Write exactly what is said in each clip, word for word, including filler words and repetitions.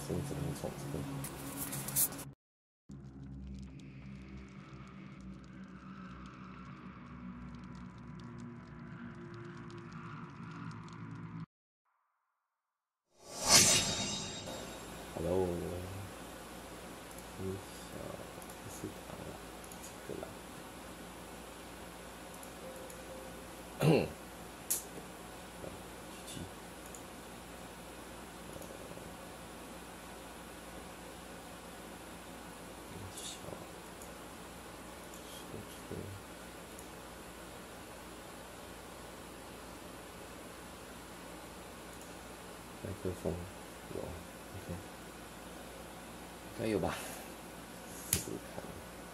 甚至能从这个。Hello， 你想是它啦，这个啦。麦克风有 ，OK， 应该有吧？试试看。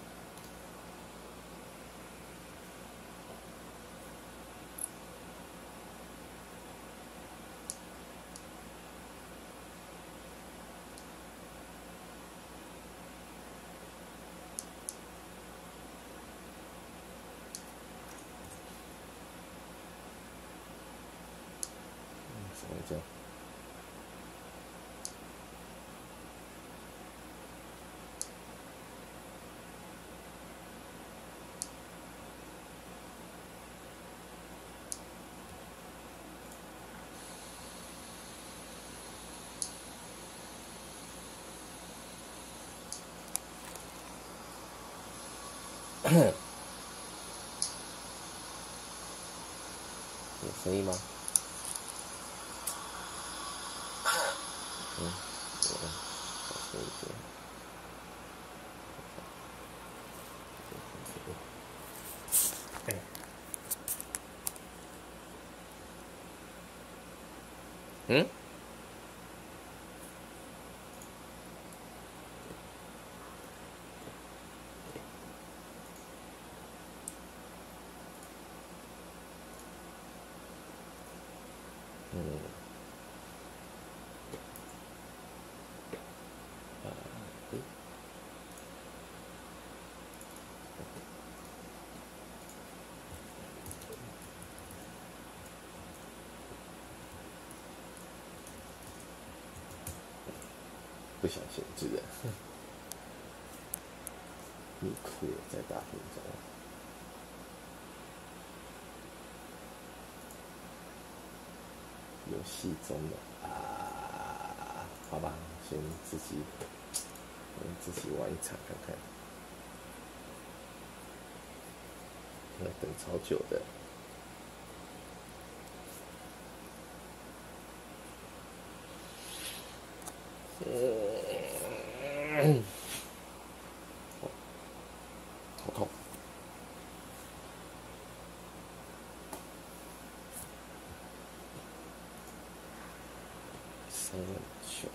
嗯，什么叫？有声音吗？嗯，有，小声一点。嗯？嗯。啊，诶。不想限制的。你哭了，在大厅中。游戏中的啊，好吧，先自己，嗯，自己玩一场看看。要等超久的。嗯，好痛。三万熊。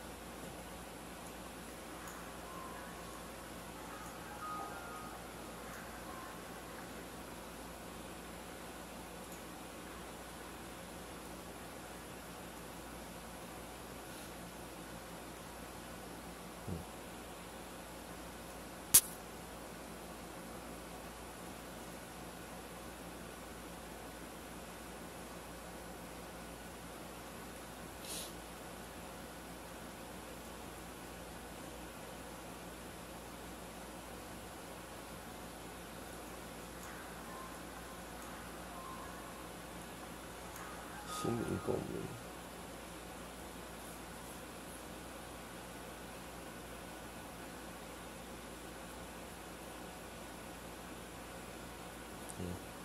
心灵共鸣。嗯。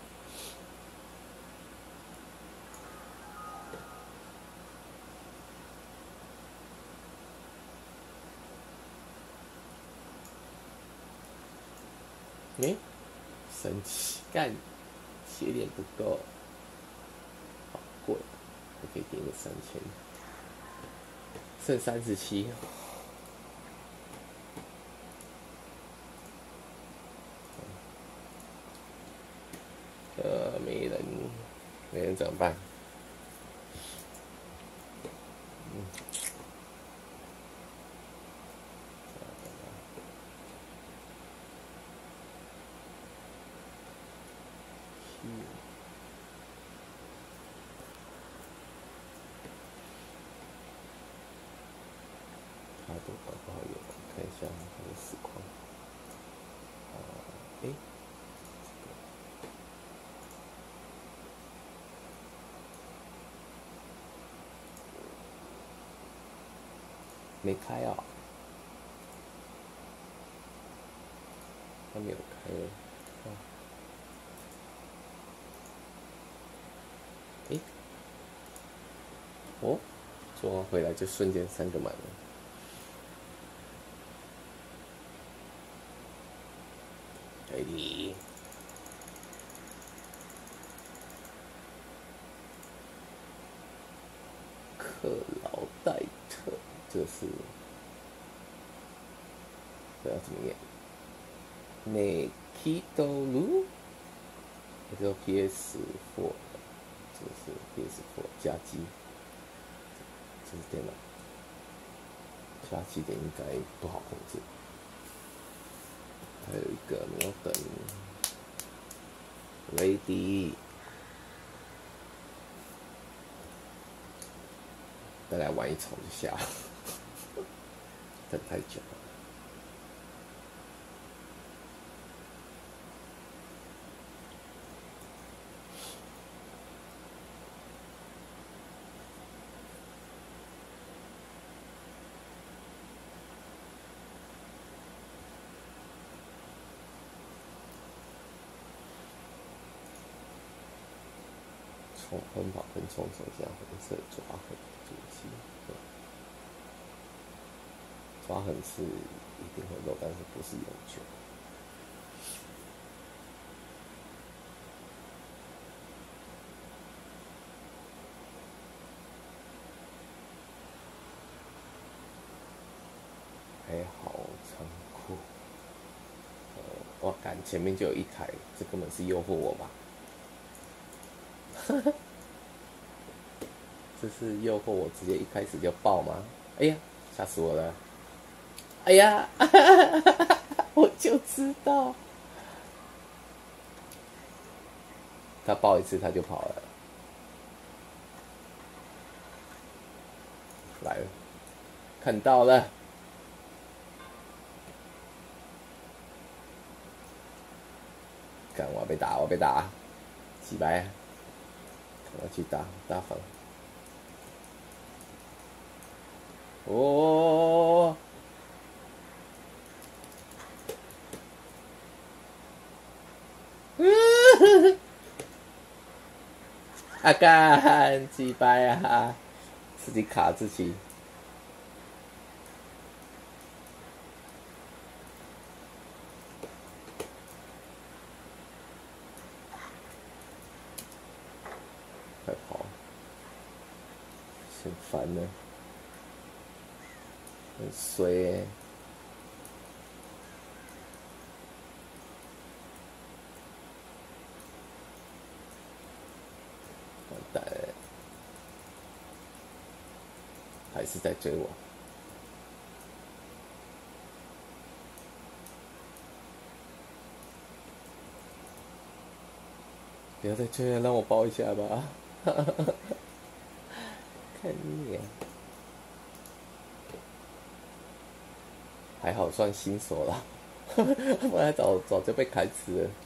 诶，神奇，干，血点不够，好贵，我可以给你三千，剩三十七。呃，没人，没人怎么办？嗯。 多搞不好有，看一下它的实况。啊，哎、欸，没开啊、喔，它没有开了。哦，哎、欸，哦，做完回来就瞬间三个满了。可以。克劳戴特，这是这要怎么念 ？Ne Kitoru， 这是 P S 四， 这是 P S 四 加机，这是电脑，加机点应该不好控制。还有一个摩登 Ready， 再来玩一场就下，等太久了。冲奔跑跟冲手加红色抓痕主机，抓痕是一定会漏，但是不是永久。还好仓库，呃，我赶前面就有一台，这根本是诱惑我吧？这是诱惑我直接一开始就爆吗？哎呀，吓死我了！哎呀，我就知道，他爆一次他就跑了，来了，看到了，干我要被打，我要被打，几百，我要去打打防。哦，啊干，几百啊，自己卡自己。快跑！很烦呢，很衰欸。完蛋了，还是在追我。不要再追了，让我抱一下吧。看你、啊，还好算新手了，不然早早就被砍死了。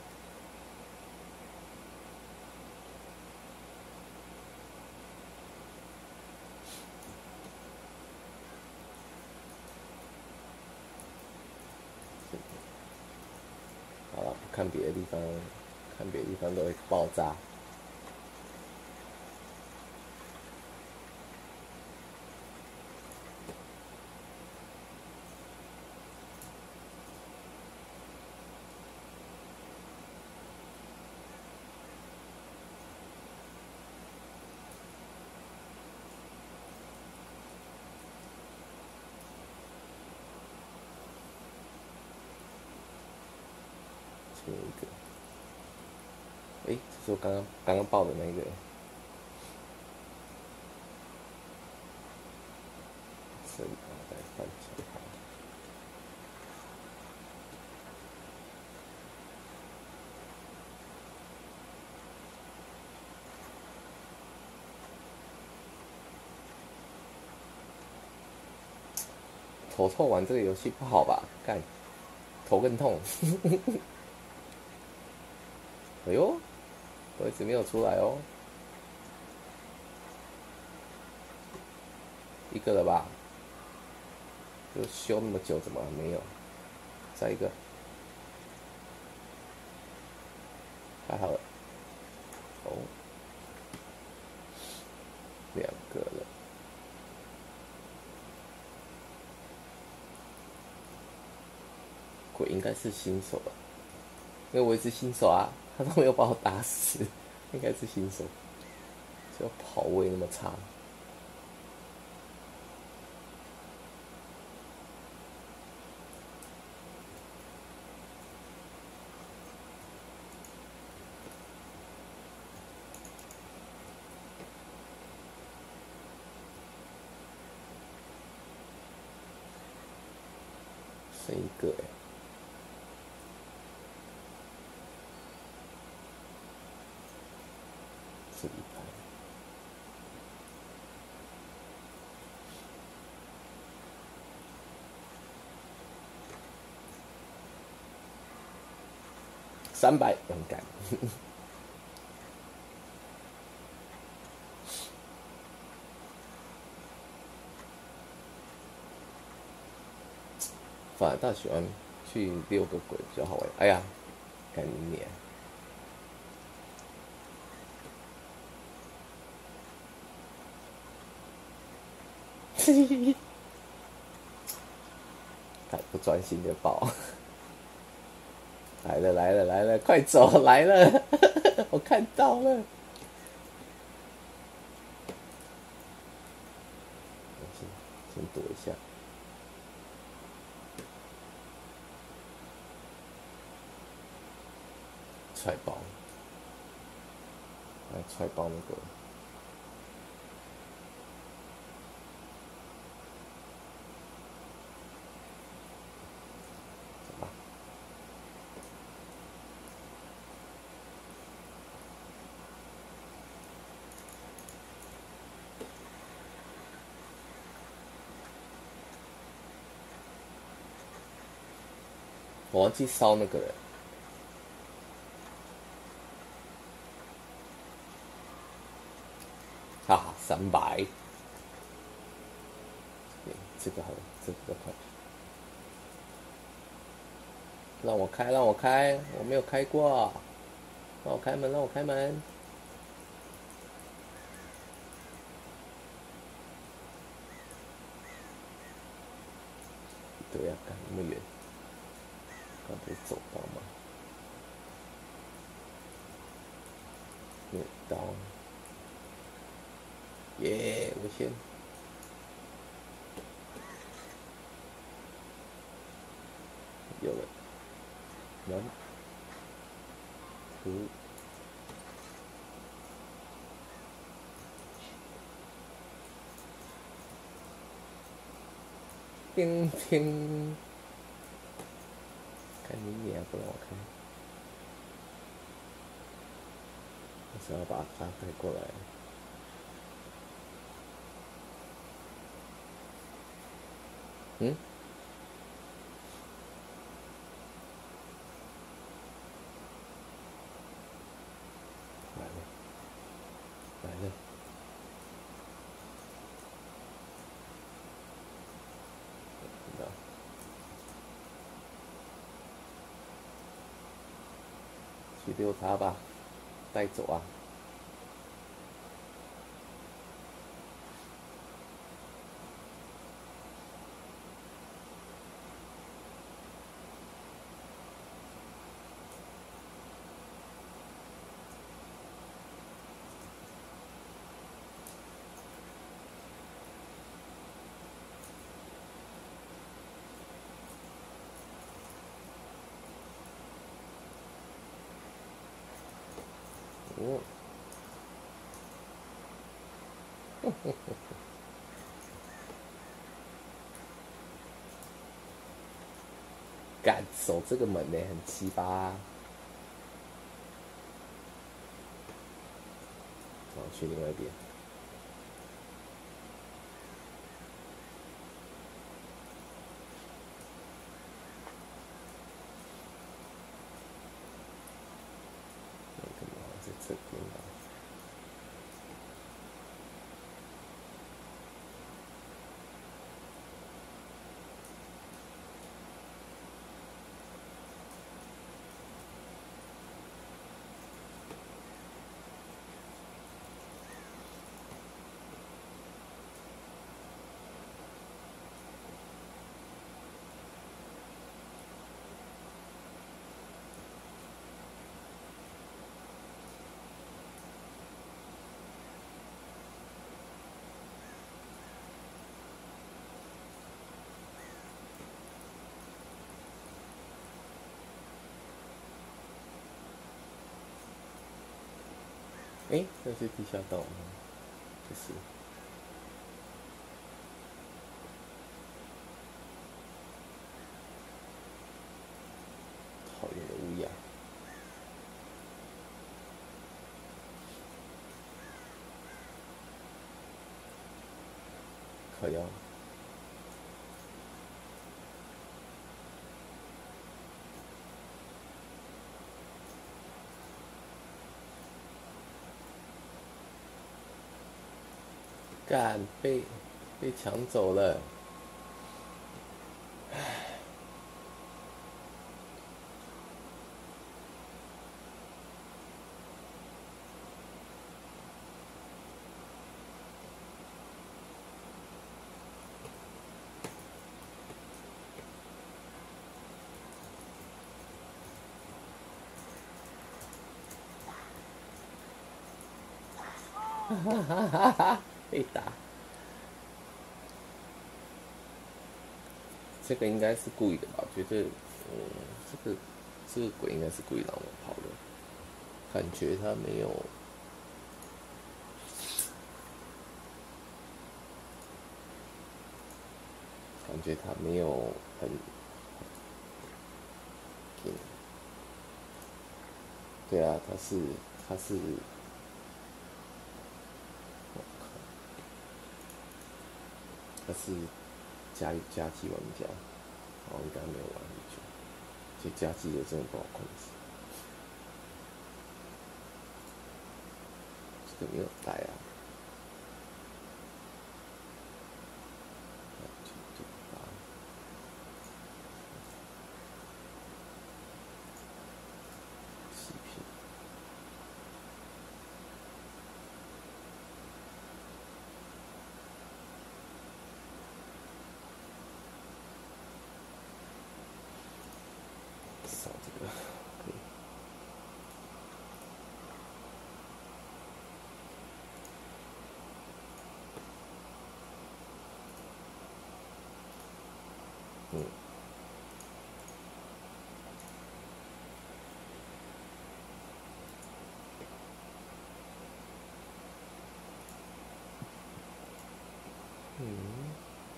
好了，不看别的地方，看别的地方都会爆炸。这一个，哎、欸，这是我刚刚刚刚爆的那个。这里我再翻起来。 头痛玩这个游戏不好吧？干，头更痛。哎呦，位置没有出来哦，一个了吧？就修那么久，怎么还没有？再一个，还好了。哦，两个了。鬼应该是新手吧？因为我也是新手啊，他都没有把我打死，应该是新手，就跑位那么差。剩一个哎、欸，这一排。三百勇敢。反而倒喜欢去遛个鬼比较好玩。哎呀，干你娘！太不专心的爆。来了来了来了，快走来了！我看到了。先先躲一下。踹爆！来踹爆那个。走吧。我忘记烧那个了。啊，三百。这个好了，这个比较快。让我开，让我开，我没有开过。让我开门，让我开门。对呀、啊，干那么远，刚不是走到吗？没有到。耶，我先。有了。one two。叮叮，看你脸不让我开，我想要把它带过来。嗯？来了，来了。看到。去遛它吧，带走啊。哦。敢守这个门呢，很奇葩、啊。然后去另外一边。 哎，那是地下道吗？不是。讨厌的乌鸦。靠腰。干，被被抢走了。哈哈哈哈！被打。这个应该是故意的吧？我觉得，嗯，这个这个鬼应该是故意让我跑的，感觉他没有，感觉他没有很，嗯，对啊，他是他是，我靠，他是加加机玩家，然后应该没有玩很久，这加机的真的不好控制。这个没有带啊。扫这个可以。嗯。嗯。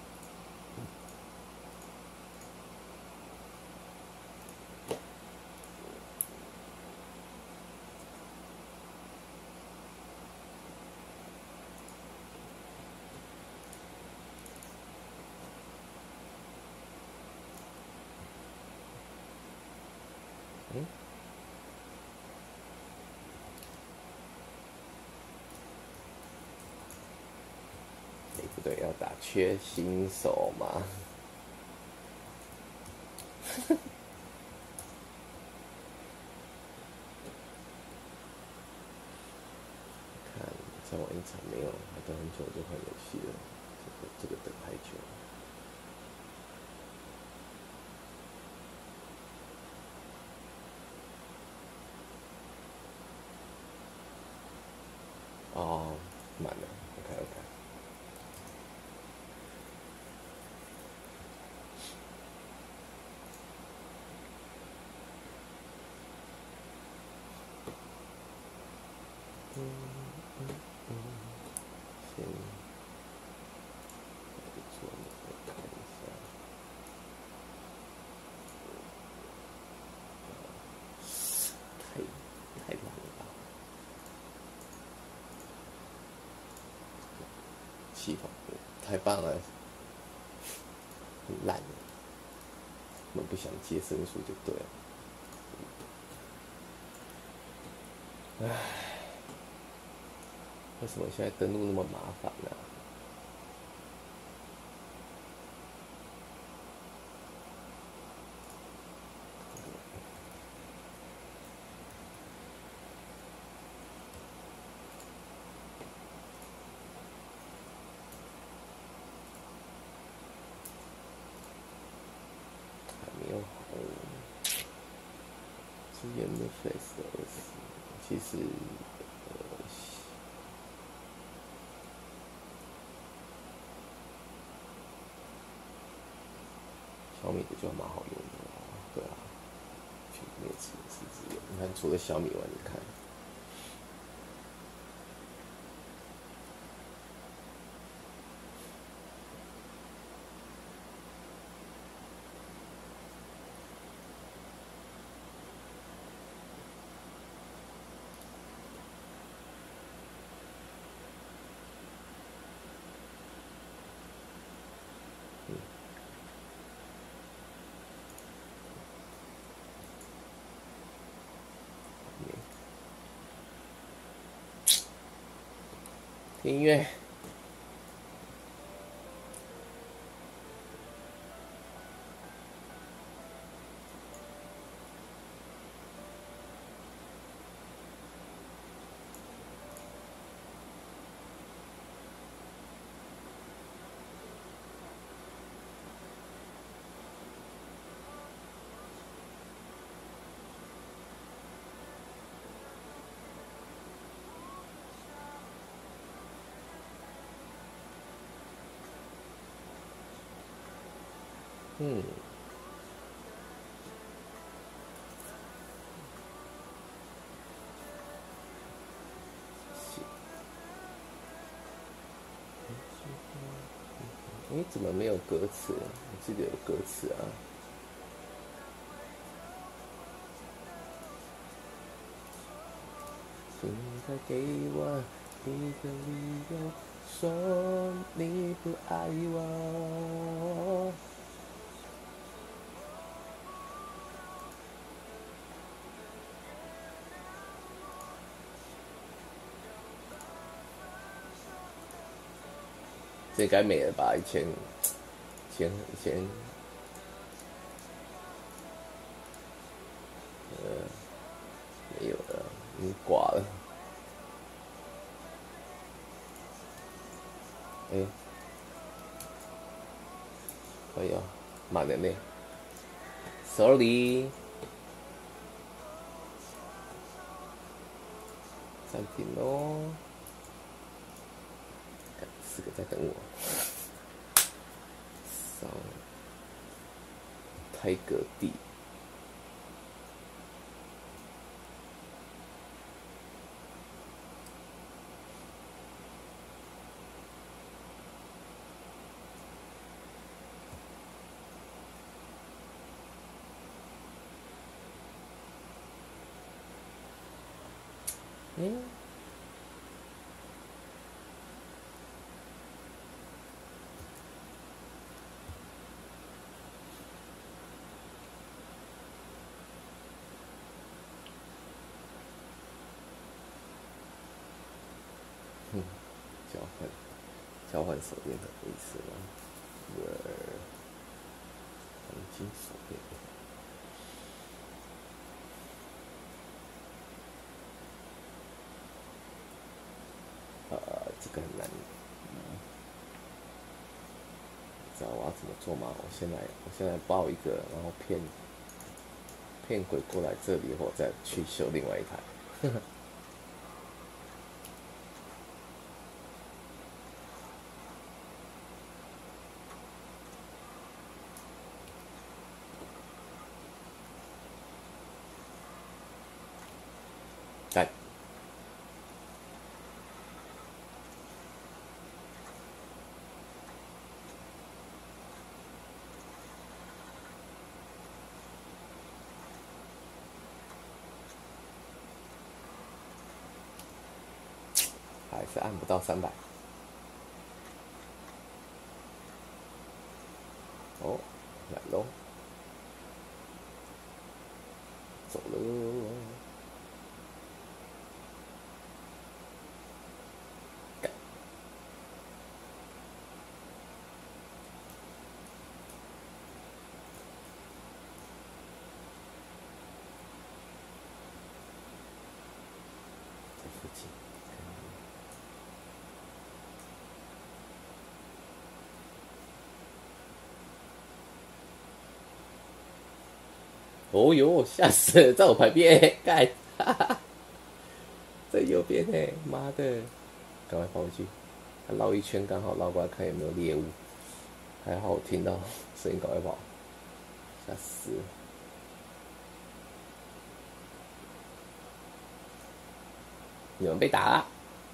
嗯。哎，不对，要打缺新手嘛。看，再玩一场没有，还等很久就换游戏了，这个这个等太久了。哦，满了 ，OK OK。嗯嗯嗯，先做那个看一下。太太烂了吧！系统太棒了，很烂的，我们不想接申诉就对了。唉，为什么现在登录那么麻烦呢、啊？还没有好，支援的 Face 的二十，其实呃，小米的就蛮好用的啦，对啊，全没有支持支援。你看，除了小米外，你看听音乐。嗯，哎，怎么没有歌词？我记得有歌词啊。请再给我一个理由，说你不爱我。这该没了吧？以前，以前，以前，呃，没有了，已经挂了。哎、欸，哎呀，慢了呢 ，sorry，暂停喽。四个在等我。上泰戈地。嗯，嗯，交换交换手链的意思吗？呃，黄金手链。呃，这个很难。嗯，知道我要怎么做吗？我先来，我先来报一个，然后骗骗鬼过来这里，我再去修另外一台。来，还是按不到三百。哦，来喽，走喽。这附近。哦哟，吓死了，在我旁边，干，在右边呢，妈的，赶快跑回去，他绕一圈，刚好绕过来看有没有猎物，还好我听到声音，赶快跑，吓死了。你们被打了。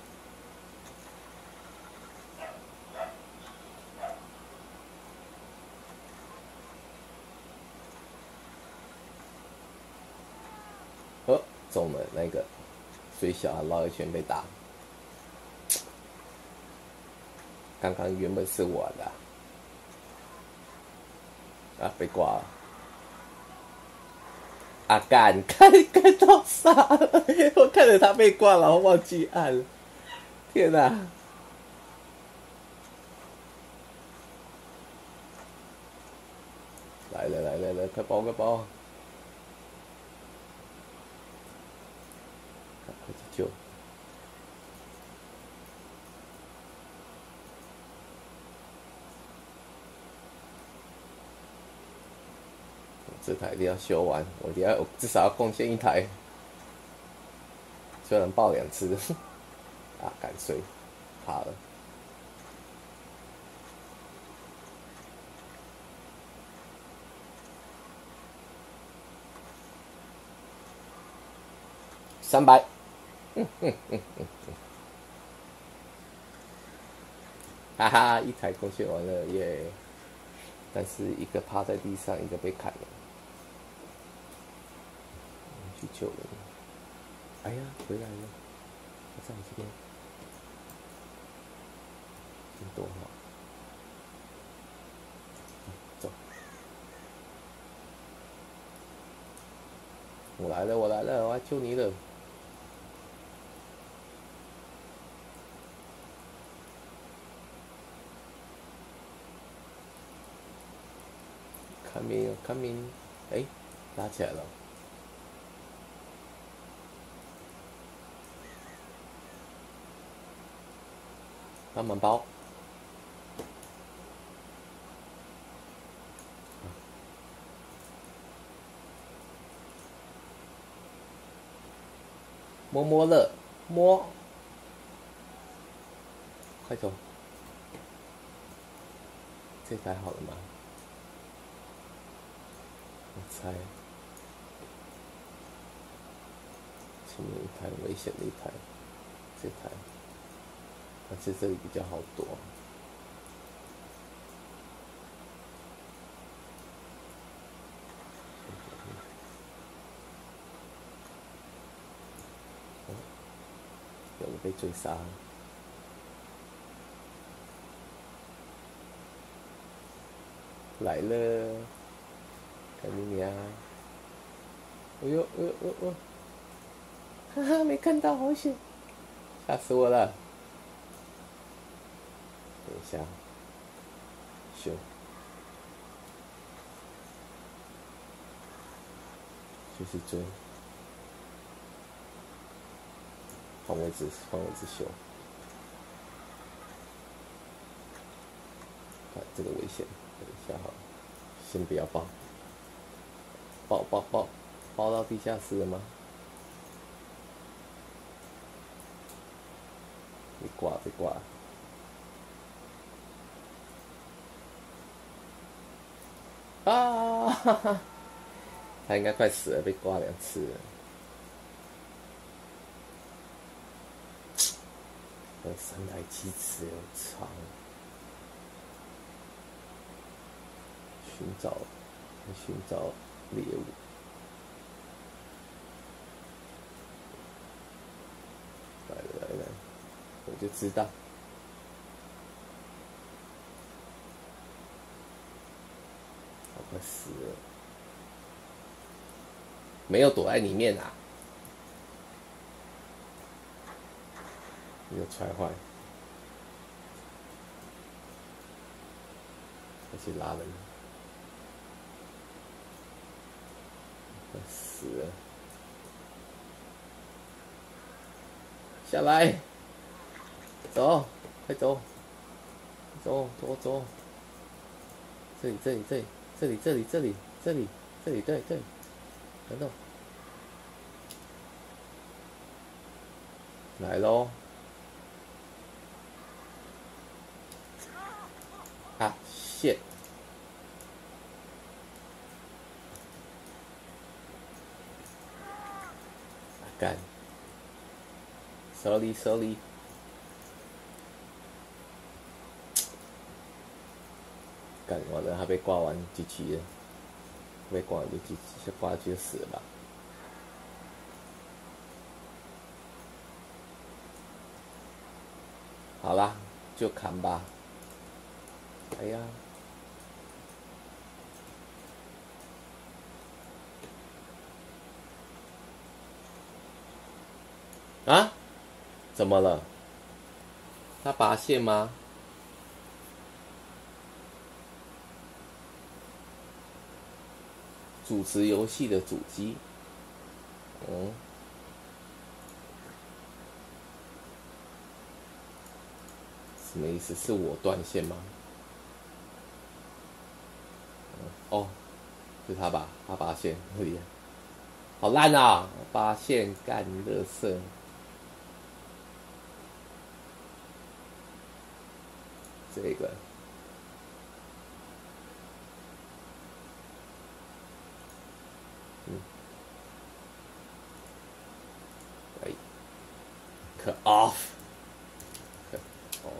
哦，中了那个，最小还绕一圈被打。刚刚原本是我的，啊，被挂了。啊干，看看到傻了，我看着他被挂了，然后忘记按了。天哪、啊！ 来了来了来，快跑快跑！快去救！这台一定要修完，我一定要至少要贡献一台。虽然爆两次，啊，敢睡，怕了。三百，嗯嗯嗯嗯嗯，哈哈，一台贡献完了耶！但是一个趴在地上，一个被砍了。去救人！哎呀，回来了！他在我这边，真多好！走，我来了，我来了，我要救你了！coming coming， 哎，拉起来了。帮忙包。摸摸乐，摸，快走！这台好了吗？我猜，前面一台危险的一台，这台，而且这里比较好躲。有人被追杀，来了，看你娘！哎呦哎呦哎呦！哈哈，没看到，好险！吓死我了！等一下，熊，就是追，换位置，换位置修。看这个危险，等一下好了，先不要爆，爆爆爆，爆到地下室了吗？别挂，别挂！啊！哈哈，他应该快死了，被挂两次了。有三台机子，有长。寻找，寻找猎物。来了来了，我就知道。我快死了！没有躲在里面啊！没有踹坏，而且拉人。快死了！下来，走，快走，走走走，这里这里这里这里这里这里这里这里对对，等等，来喽！啊，shit！干 ，sorry sorry， 干完了，他被挂完 G G 了，被挂完就 G G， 挂就死了吧。好啦，就砍吧。哎呀，啊？怎么了？他拔线吗？ 主持游戏的主机。嗯，什么意思？是我断线吗？哦，是他吧？他拔线，厉害，好烂啊！拔线干垃圾。这个，嗯，哎 ，cut off，cut off，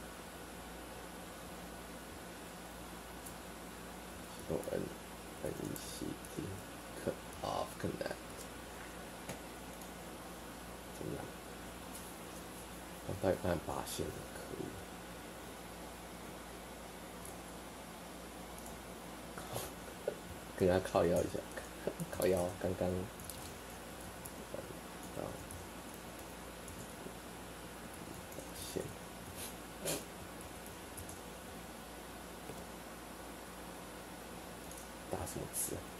用 N N E C T，cut off connect，怎么样？刚到一半拔线了，可恶！跟他靠腰一下，靠腰，刚刚，啊，线，打什么字啊？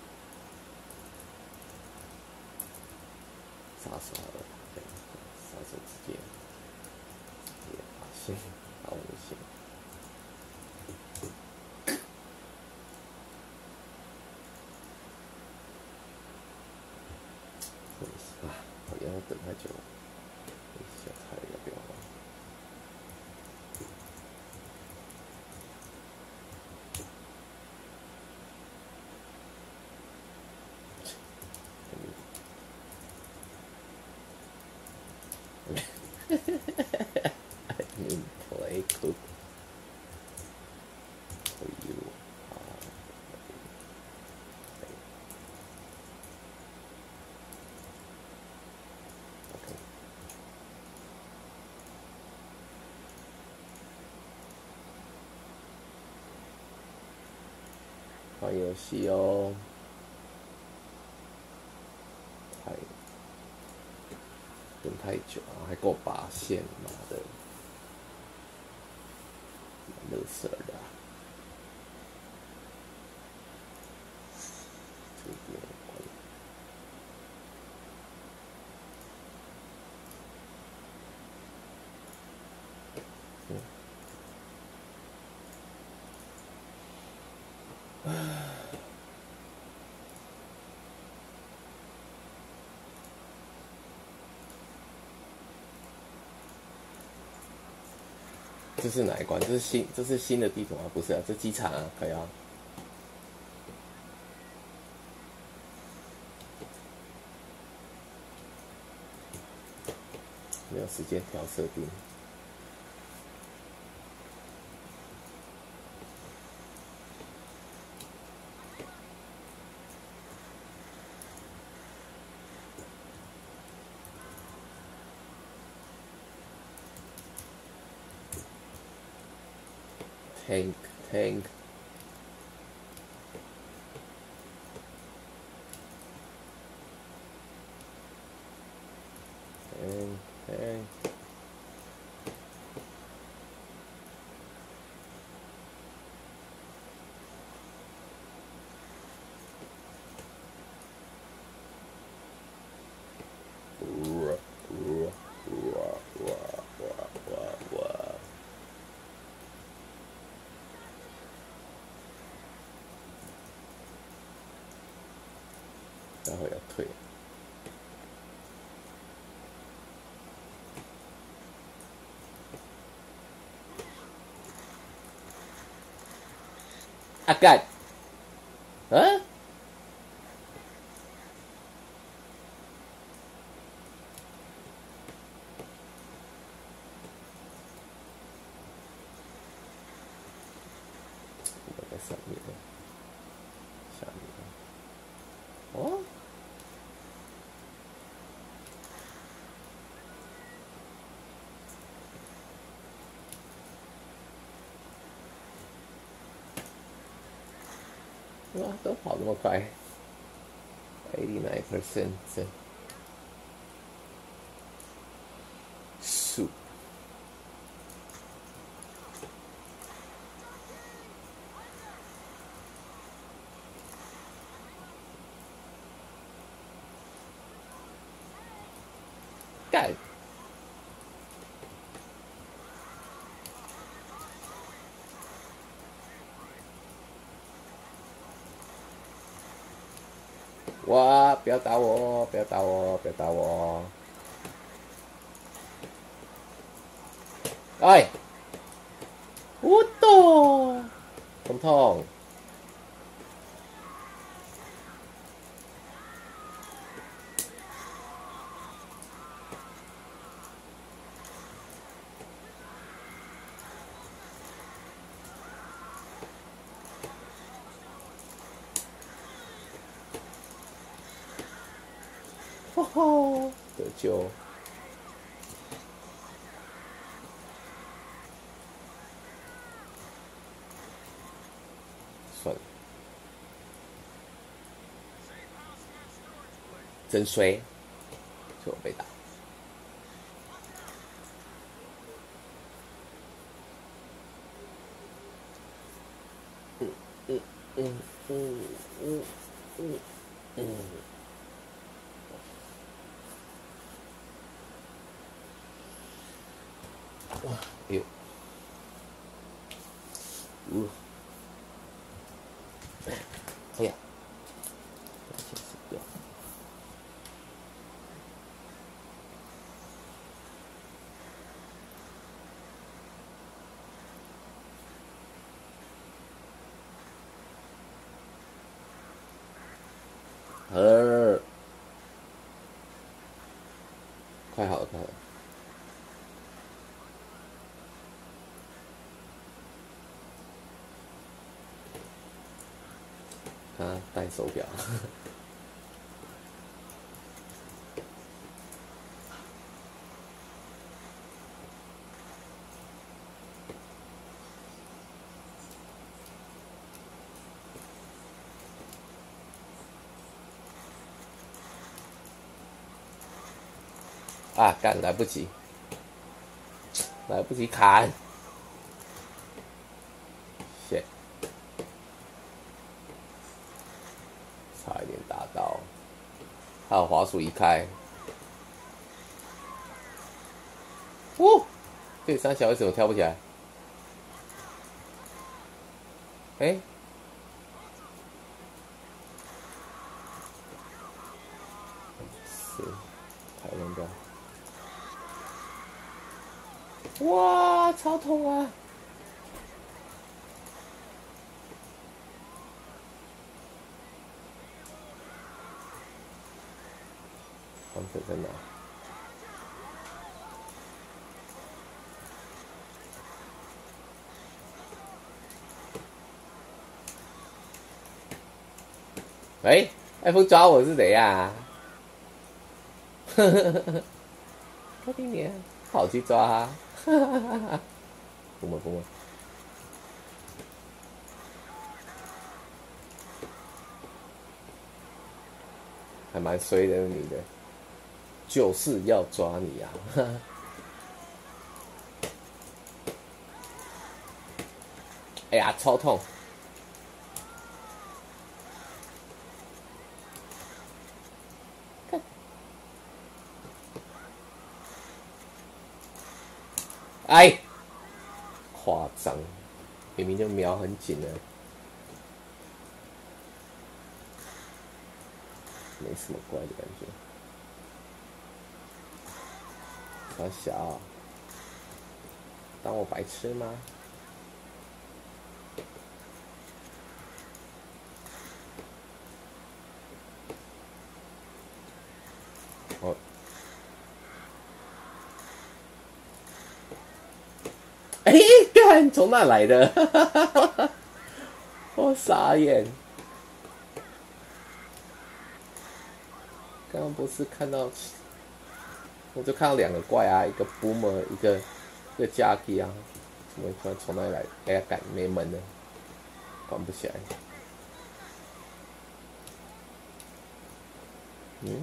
杀手好了，对，杀手直接直接拔线，拔无线。啊，好像要等太久了，小菜要不要吗？I mean play coop for you. Uh, okay. 玩游戏哦，太等太久啊，还给我拔线，妈的，乐色的、啊。这边关。嗯。这是哪一关？这是新，这是新的地图啊？不是啊，这机场啊，可以啊。没有时间调设定。Tank, tank. Tank, tank. Wow. 待会要退。啊干！嗯？我在上面，下面。哦？哇，都跑那么快 ，eighty-nine percent。soup。 干！哇！不要打我！不要打我！不要打我！哎！我的，痛痛！吼吼，得救！算了，真衰，就被打。嗯嗯嗯嗯嗯嗯嗯。哇！哎呦！嗯。哎呀！先死掉。呃，快好了，快好了。他戴手表。啊，干来不及，来不及砍。shit， 差一点打到。还有滑鼠一开。哦，这三小为什么跳不起来？哎、欸，是，太弄掉。哇，超痛啊！方腿在哪？哎、欸，艾峰抓我是怎样啊？呵呵呵呵，快点点，跑去抓他！哈哈哈哈！不摸不摸。还蛮衰的女的，就是要抓你啊！哎呀，超痛！哎，夸张，明明就瞄很紧了，没什么怪的感觉。小小，当我白痴吗？哦，哎，干，从哪来的？我傻眼。刚刚不是看到，我就看到两个怪啊，一个 boomer， 一个一个 jockey 啊，怎么突然从哪里来？哎呀，干没门了，关不起来。嗯，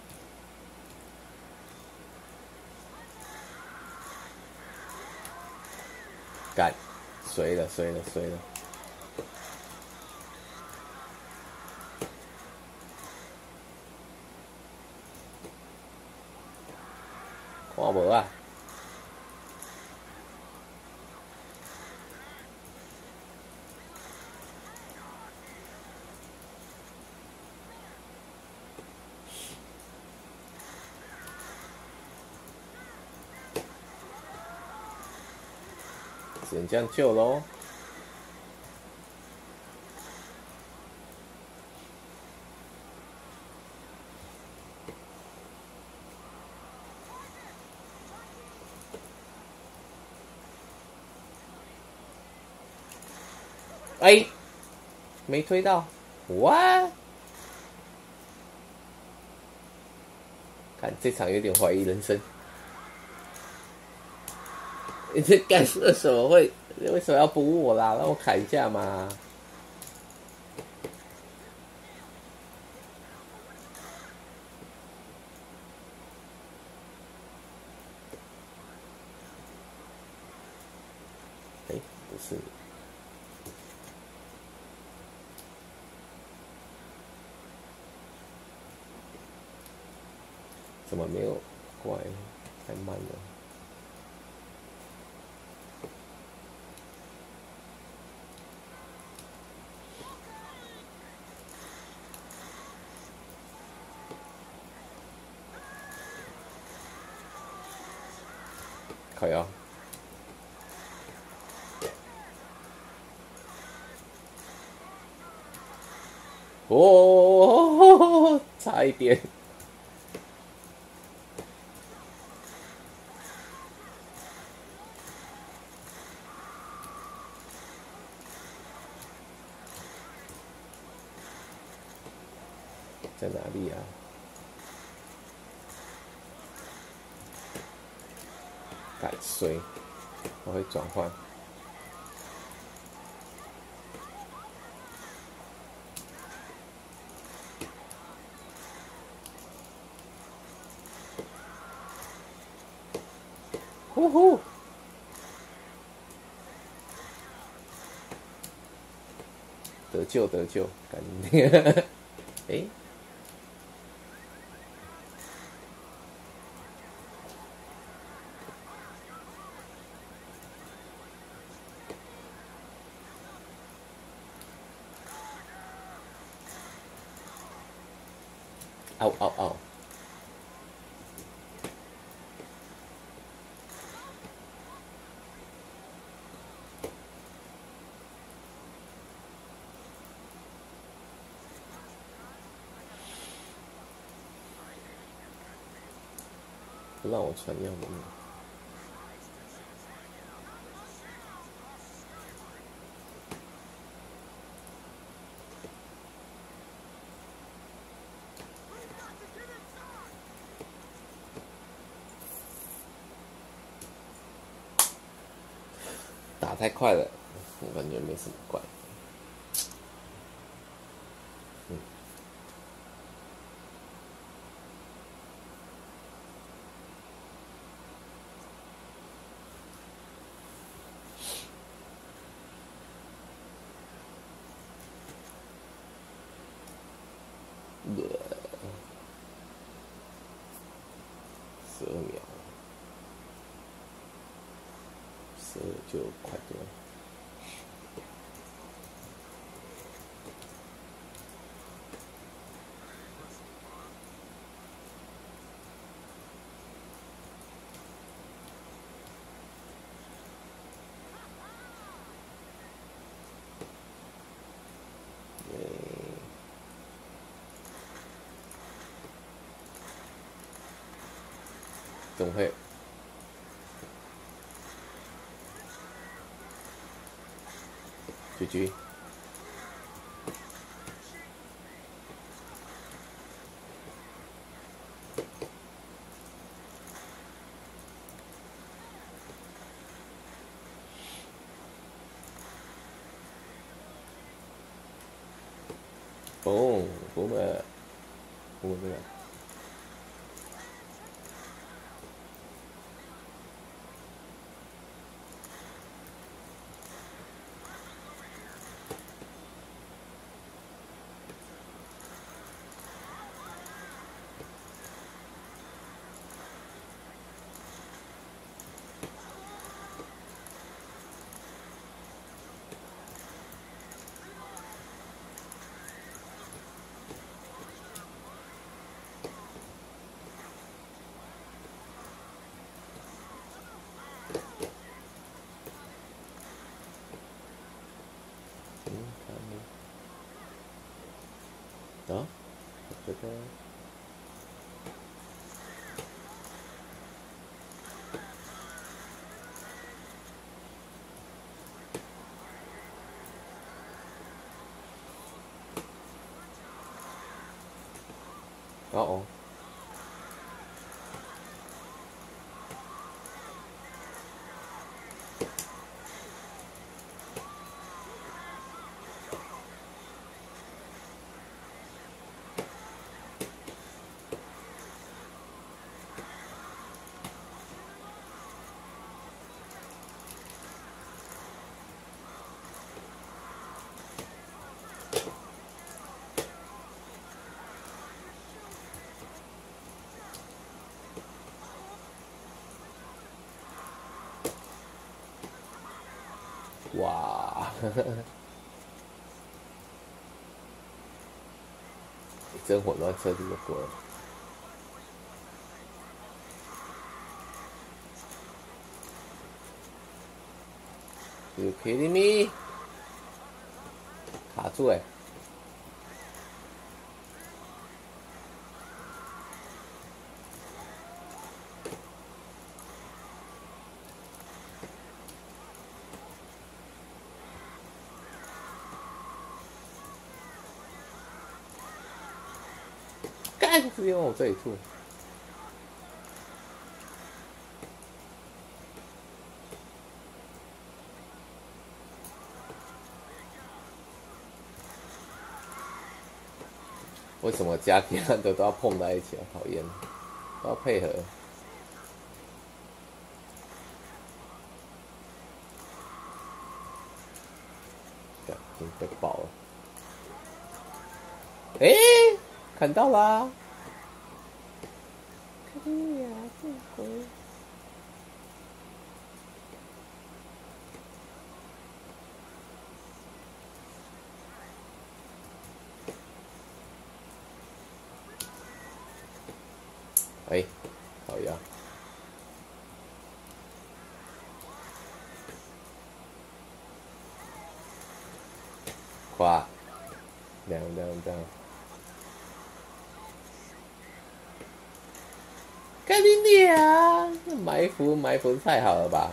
干，衰了衰了衰了。 无啊？只能这样救喽。哎，没推到，哇！看这场有点怀疑人生。你这干射手会为什么要补我啦？让我砍一下嘛。哎，不是。怎么没有怪？太慢了。靠腰。哦，差一点。在哪里啊？改衰，我会转换。呼呼！得救得救，赶紧！哎。嗷嗷嗷！不让我传要命。打太快了，我感觉没什么怪。嗯。十二秒，十二就快多了。怎么会？G G。哦，我们，我们这个。 啊，我觉得哦哦，哇，真混乱，车子就过了。You kidding me？ 卡住哎、欸！干，直接往我这里吐。为什么加其他的都要碰在一起啊？讨厌，都要配合。干，已经被爆了。哎、欸，看到啦！看你呀，这回。哎、欸，好呀。夸，亮亮亮。干你娘！埋伏埋伏太好了吧？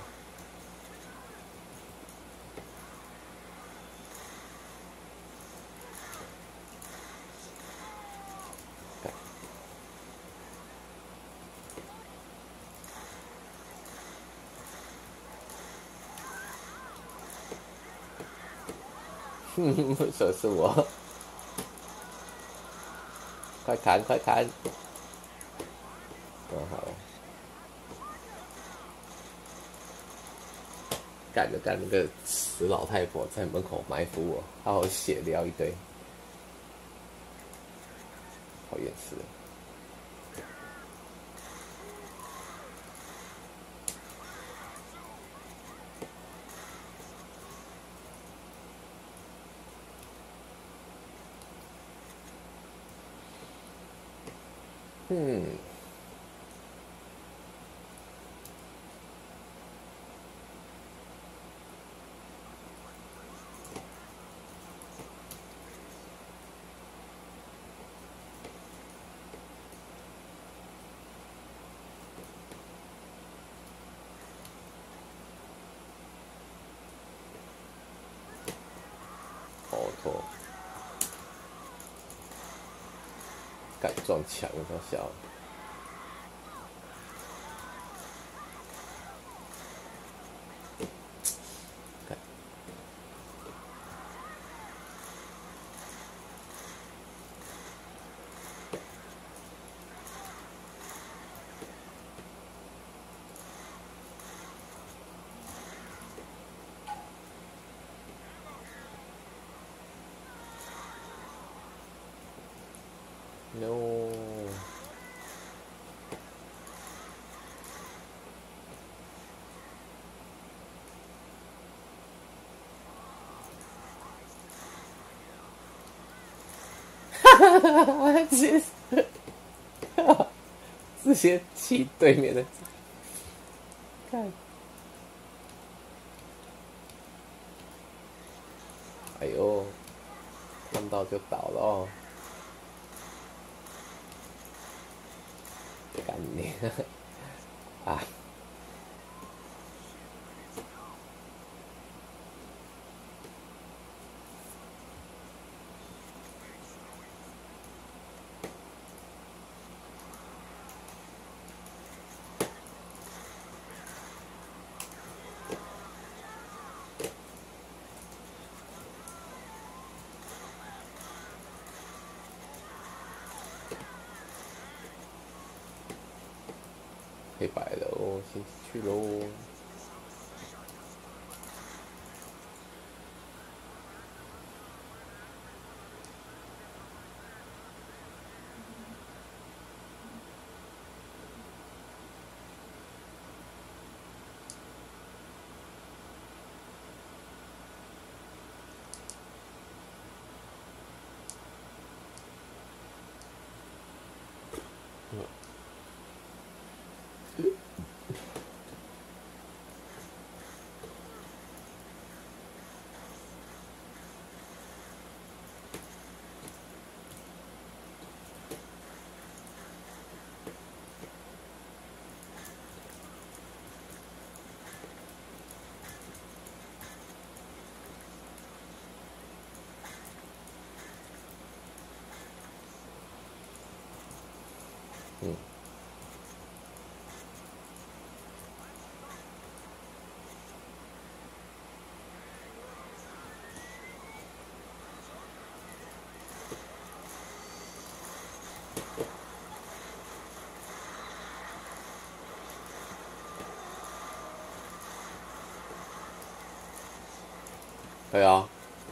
哼，手是我。快砍快砍！哦好了，干着干那个死老太婆在门口埋伏我，好好血撩一堆，讨厌死了。嗯，好痛！敢撞墙，他笑了。No， 哈哈哈哈！直接直接气对面的，看，哎呦，看到就倒了哦。 啊，黑白了哦，先去喽。嗯，对啊。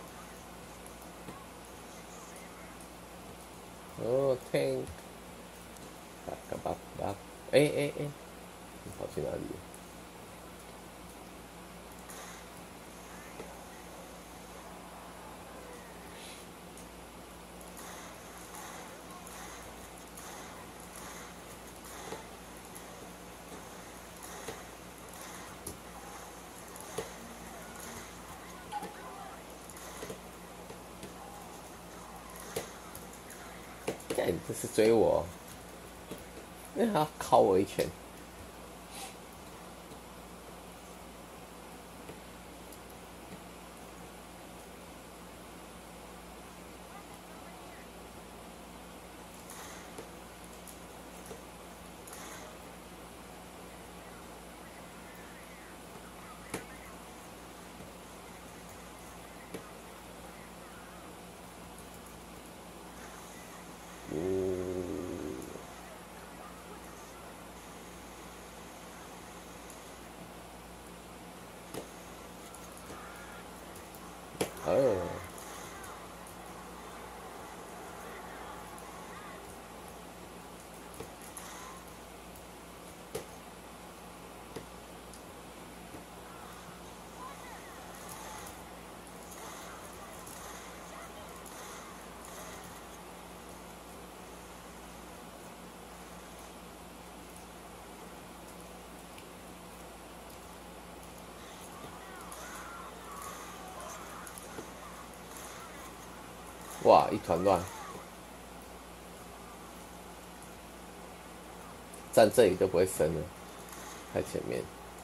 哦，tank，叭嘎叭叭，哎哎哎，你跑去哪里了？干，你这是追我？那他敲我一拳。嗯，哦，哇，一团乱，站这里就不会生了，太前面。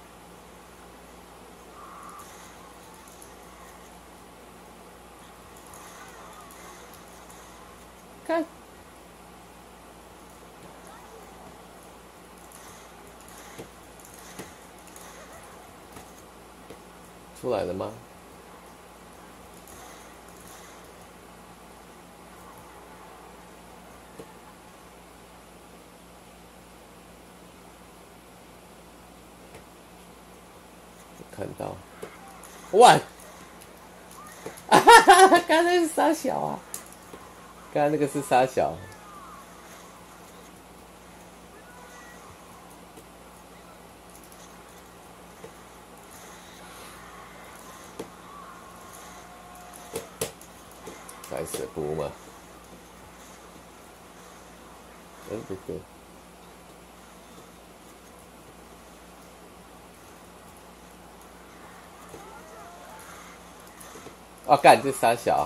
看，出来了吗？看到，哇！啊哈哈，刚才是傻小啊，刚才那个是傻小。该死的补嘛！哎，不对。哦，干，这傻小。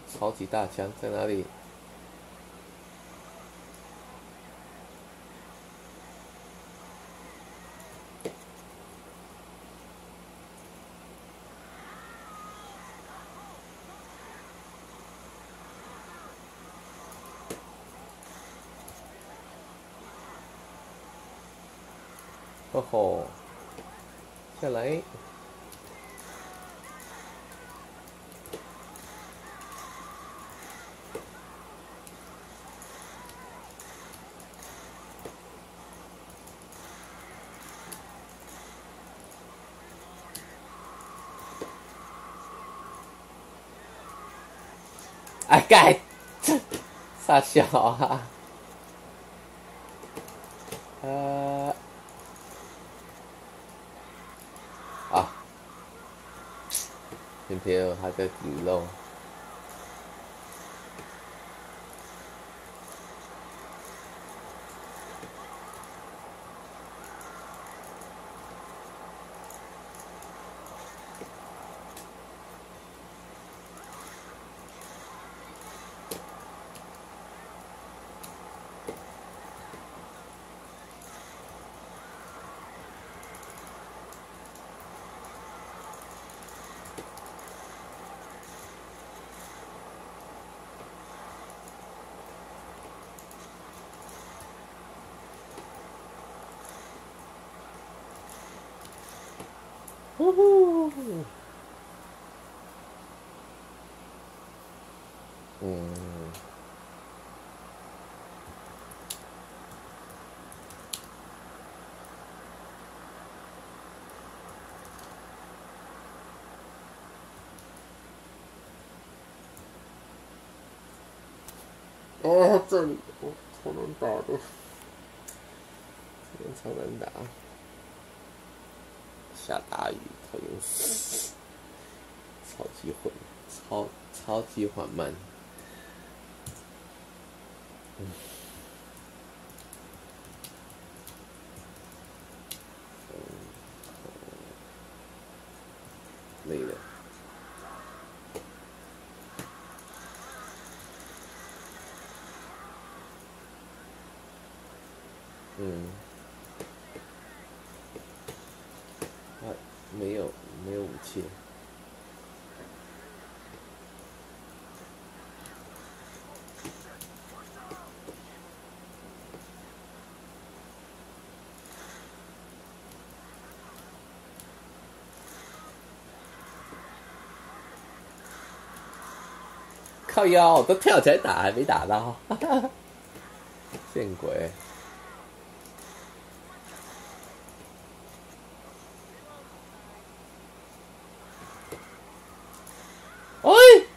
超级大枪在哪里？哦吼，下来。哎盖，傻笑啊！呃，啊，偏偏他在顶漏。呼呼，嗯，哦，这里哦，超难打的，这边超难打。下大雨，讨厌死，超级混，超超级缓慢。嗯，累了。嗯，啊，没有没有武器。靠腰，都跳起来打，还没打到，见鬼！哎，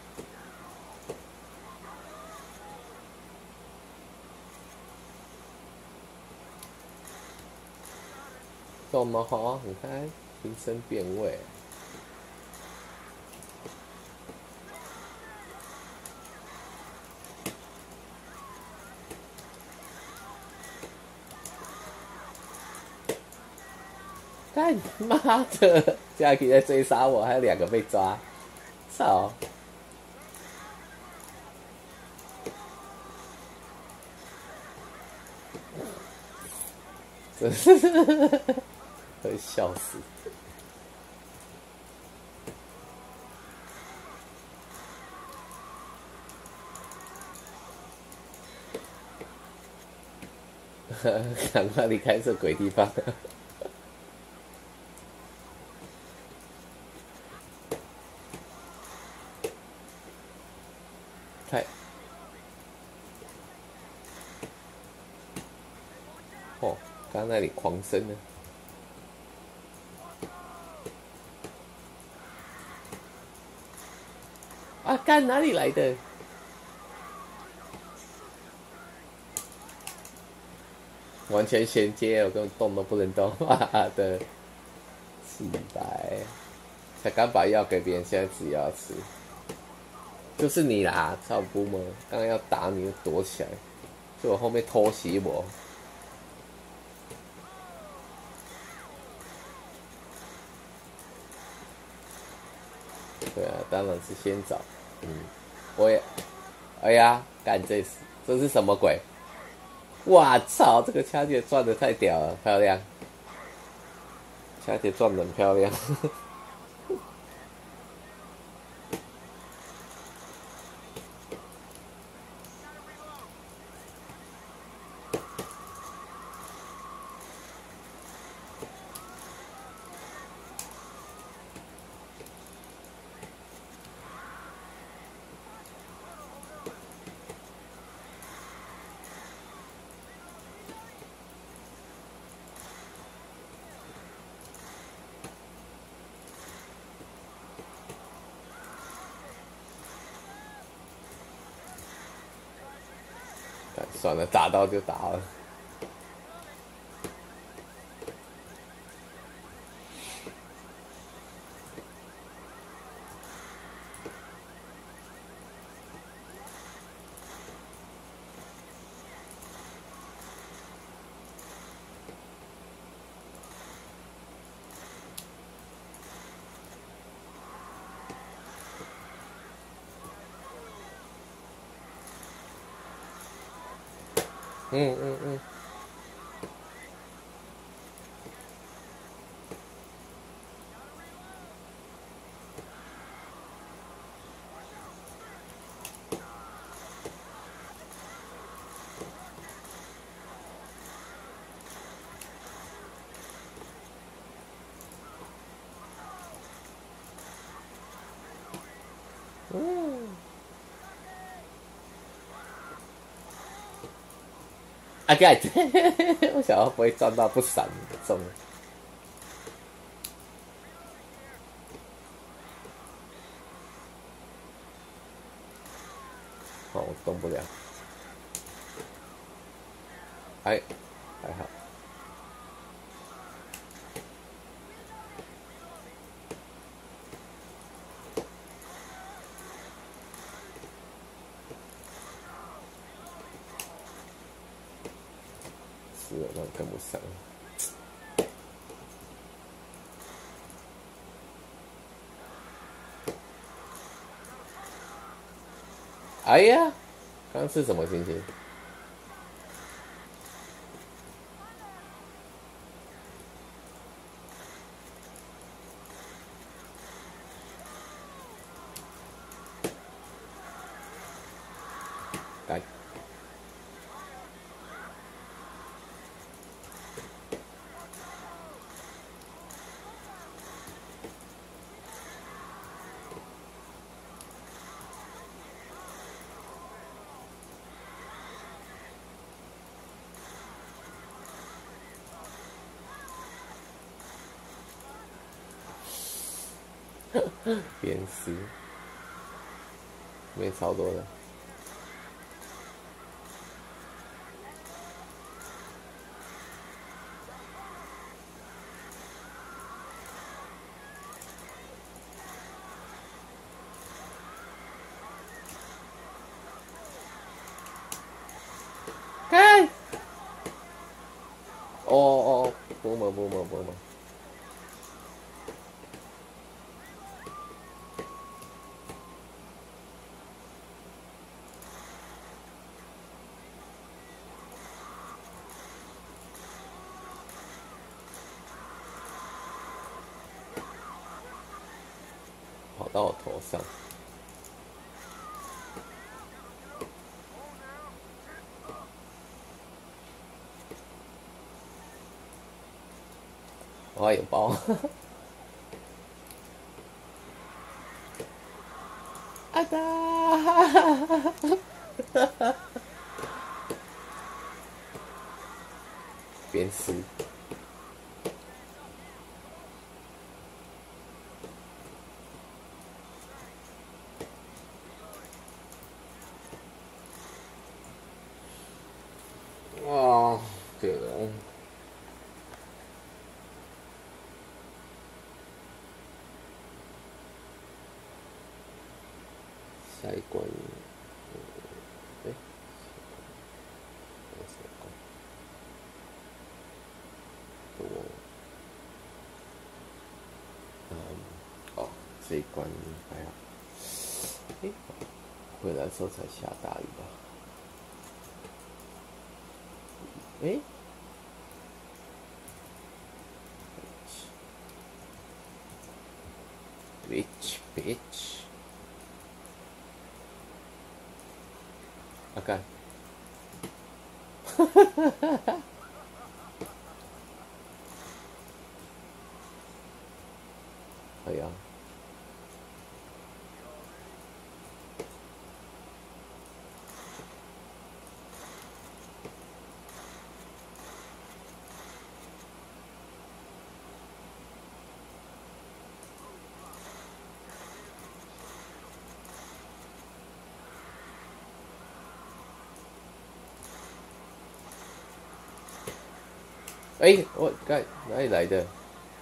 怎么好？你看，平身变位。干妈的，佳琪在追杀我，还有两个被抓，操！真是会笑死。赶快离开这鬼地方！太……哦，刚刚那里狂升呢。啊，干哪里来的？完全衔接，我根本动都不能动，哈哈的，洗白，才刚把药给别人，现在自己要吃，就是你啦，操不吗？刚刚要打你就躲起来，就我后面偷袭我。对啊，当然是先找，嗯， 我也，哎呀，干这是这是什么鬼？哇操！这个掐姐转的太屌了，漂亮！掐姐转的很漂亮。算了，打到就打了。嗯嗯嗯。嗯。啊盖！我想要不会撞到不闪中。哦，我动不了。哎，还好。是了，那跟不上。哎呀，刚刚是什么心情？来。鞭尸，没超多的。看。哦哦，不嘛不嘛不嘛。跑到我头上。我还有包。啊哒！鞭尸。哇，对了。下一关，哎、欸，下一关，我，嗯，哦，这一关还好。哎、欸， 回来的时候才下大雨吧？哎、bitch bitch， 啊干！哎呀，哎、欸，我干哪里来的？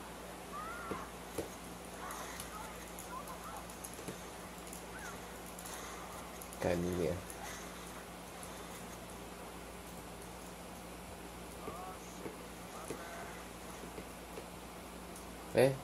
干你娘！哎、欸，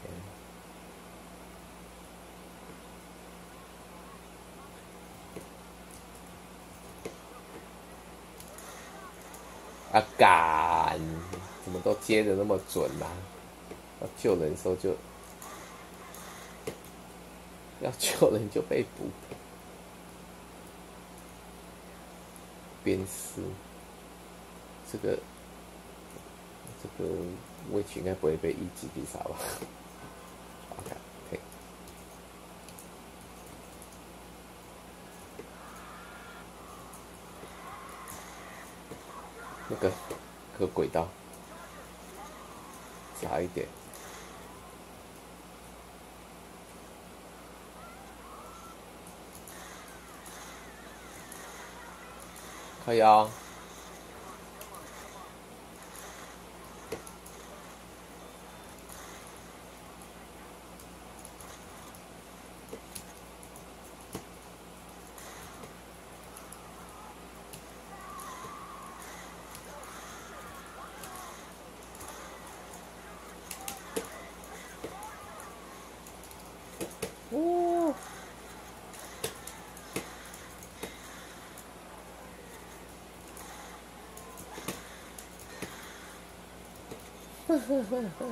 啊干！怎么都接的那么准啊？要救人的时候就要救人就被捕，鞭尸。这个这个位置应该不会被一击必杀吧 ？OK， 可以。那个个轨道差一点。可以啊。哦。呵呵呵呵。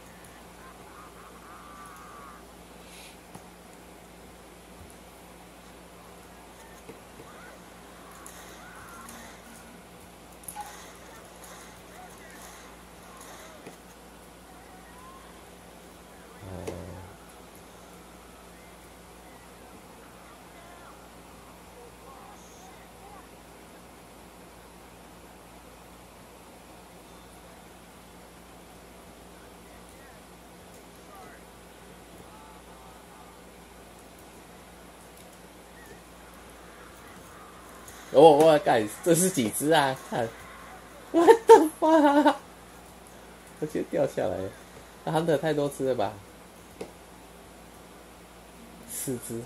我我干，这是几只啊？看，我的妈！我直接掉下来了。那 hunter 太多只了吧？四只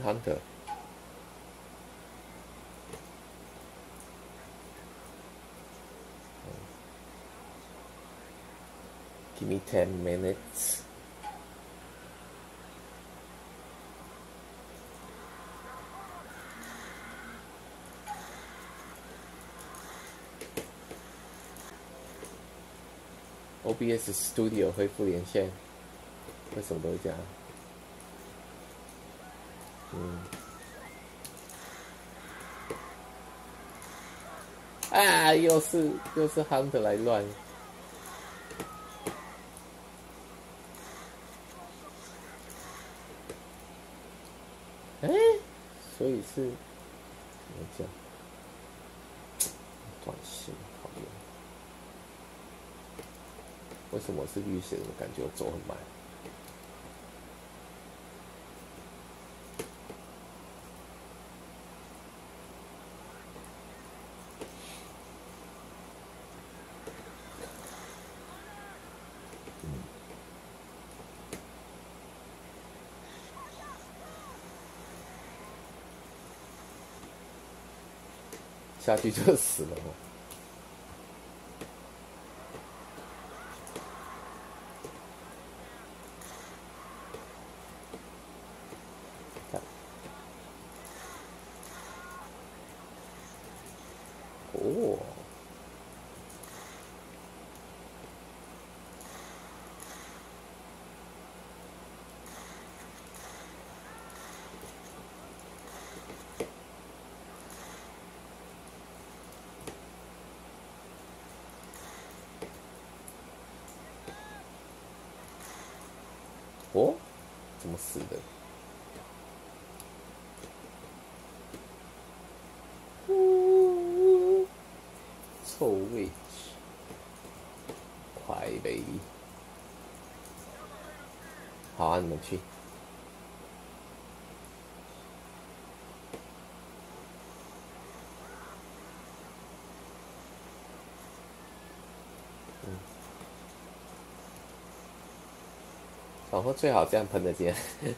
hunter。Give me ten minutes. O B S Studio 恢复连线，为什么都会这样？嗯。啊，又是又是 hunter 来乱。哎、欸，所以是怎么讲？短信讨厌。为什么是绿色的？感觉我走很慢。下去就死了嘛。 哦，怎么死的？呜，臭味，快呗！好啊，你们去。然后最好这样喷得见。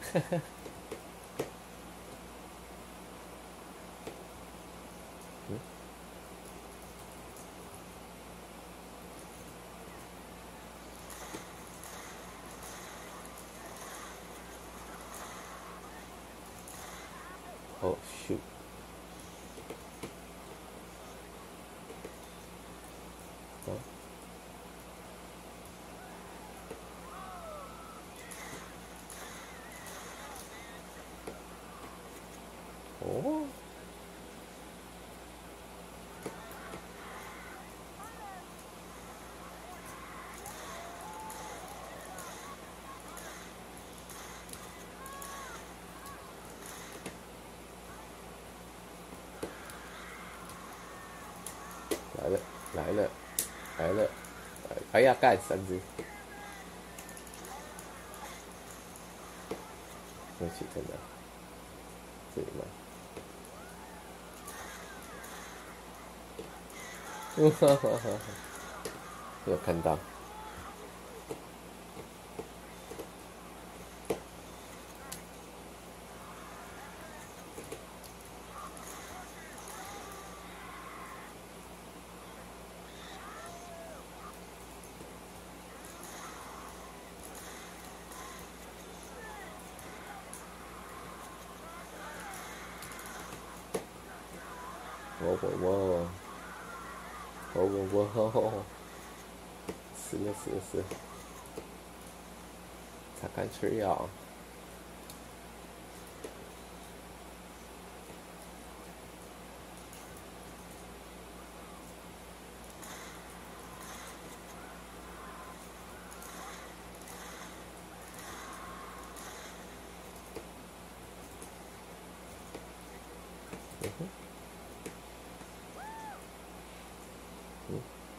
哦，shoot！哦，来了，来了，来了！哎呀，干三只！对不起，真的，这里吗？哈哈哈！有看到。我我我，我我我，死了死了死了！才敢吃药。嗯哼，嗯，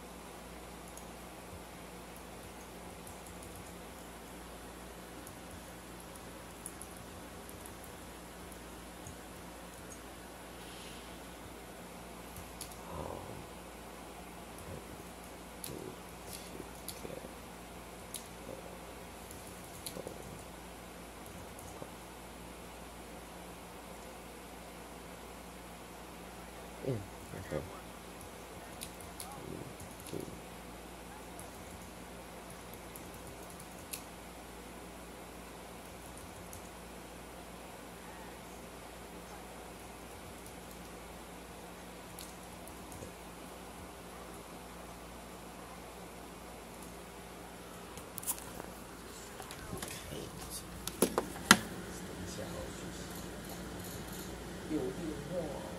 好，嗯，OK。有电话。